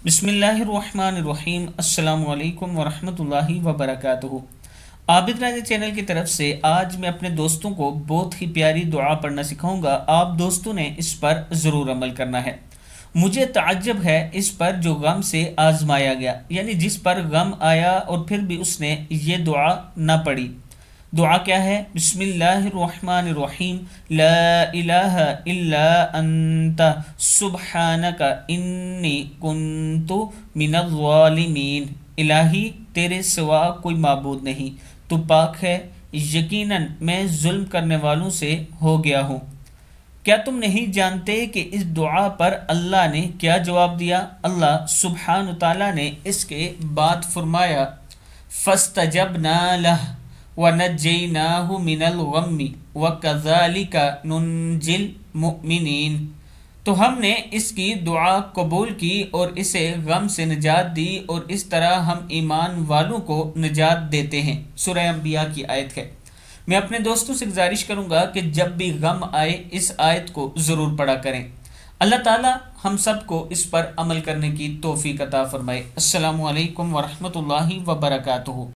بسم اللہ الرحمن الرحیم۔ السلام علیکم ورحمۃ اللہ وبرکاتہ۔ عابد راجہ چینل کی طرف سے آج میں اپنے دوستوں کو بہت ہی پیاری دعا پڑھنا سکھاؤں گا۔ آپ دوستوں نے اس پر ضرور عمل کرنا ہے۔ مجھے تعجب ہے اس پر جو غم سے آزمایا گیا، یعنی جس پر غم آیا اور پھر بھی اس نے یہ دعا نہ پڑھی۔ دعا کیا ہے؟ بسم اللہ الرحمن الرحیم، لا الہ الا انت سبحانک انی کنت من الظالمین۔ الہی تیرے سوا کوئی معبود نہیں، تو پاک ہے، یقیناً میں ظلم کرنے والوں سے ہو گیا ہوں۔ کیا تم نہیں جانتے کہ اس دعا پر اللہ نے کیا جواب دیا؟ اللہ سبحانہ تعالیٰ نے اس کے بعد فرمایا فاستجبنا لہ وَنَجَّيْنَاهُ مِنَ الْغَمِّ وَكَذَلِكَ نُنْجِي الْمُؤْمِنِينَ۔ تو ہم نے اس کی دعا قبول کی اور اسے غم سے نجات دی، اور اس طرح ہم ایمان والوں کو نجات دیتے ہیں۔ سورہ انبیاء کی آیت ہے۔ میں اپنے دوستوں سے گزارش کروں گا کہ جب بھی غم آئے اس آیت کو ضرور پڑھا کریں۔ اللہ تعالی ہم سب کو اس پر عمل کرنے کی توفیق عطا فرمائے۔ السلام علیکم ورحمۃ اللہ وبرکاتہ۔